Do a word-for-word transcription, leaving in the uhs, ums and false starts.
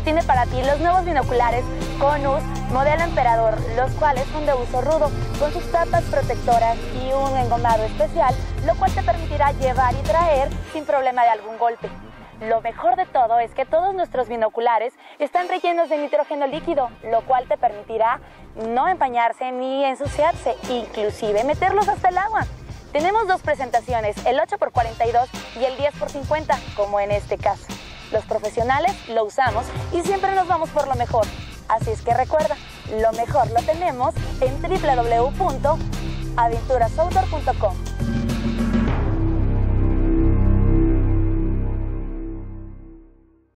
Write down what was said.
tiene para ti los nuevos binoculares Conus modelo Emperador, los cuales son de uso rudo, con sus tapas protectoras y un engomado especial, lo cual te permitirá llevar y traer sin problema de algún golpe. Lo mejor de todo es que todos nuestros binoculares están rellenos de nitrógeno líquido, lo cual te permitirá no empañarse ni ensuciarse, inclusive meterlos hasta el agua. Tenemos dos presentaciones, el ocho por cuarenta y dos y el diez por cincuenta, como en este caso. Los profesionales lo usamos y siempre nos vamos por lo mejor. Así es que recuerda, lo mejor lo tenemos en w w w punto aventuras outdoor punto com.